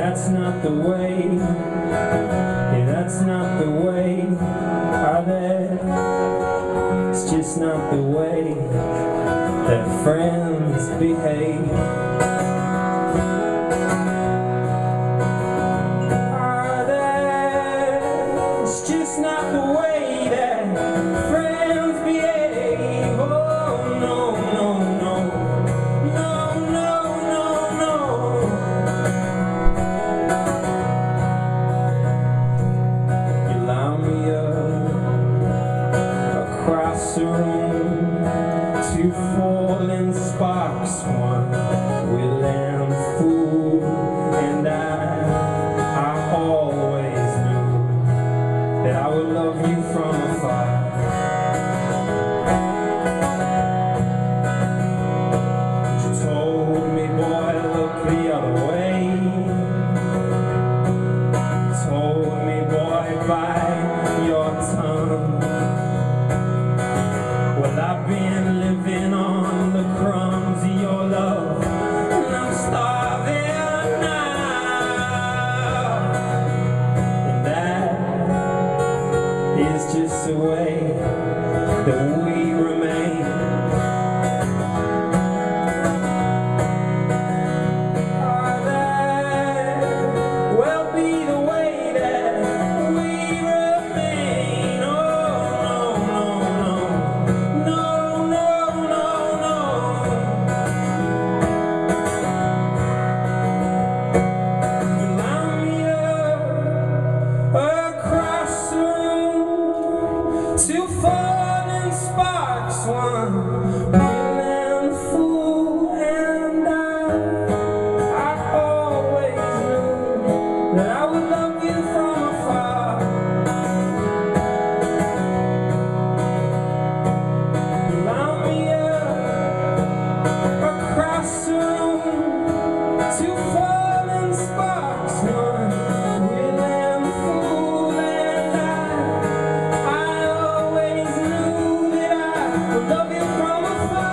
that's not the way. Yeah, that's not the way. Are there? It's just not the way that friends behave. Are there? It's just not the way that friends behave. Oh no, no, no, no, no, no, no. You line me up across the room, two falling sparks, one will end fool, and I always knew that I would love you from afar. You told me, boy, look the other way. You told me, boy, bite your tongue. Well, I've been living on the crumbs of your love, and I'm starving now. And that is just the way that we remain. Are that will be the way that we remain. Oh no, no, no. No, no, no, no. You line me up across the room, two falling sparks, one will end fool, and I always knew that I would love you from afar. You line me up across the room, two falling sparks, one will end fool, and I always knew that I would love you from afar.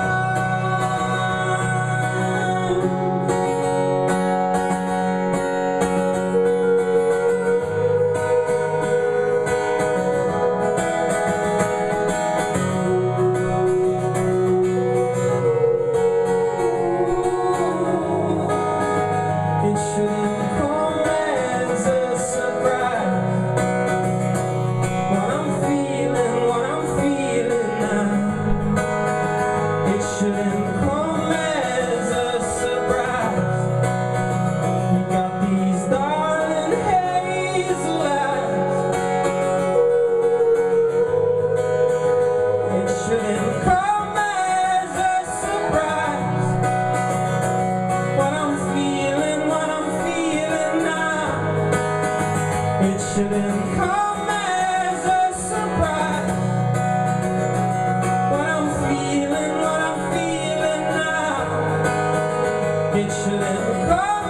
It shouldn't come as a surprise what I'm feeling now. It shouldn't come as a surprise. You got these darling hazel eyes. It shouldn't come as a surprise what I'm feeling now. It shouldn't come as a surprise what I'm feeling now. It shouldn't come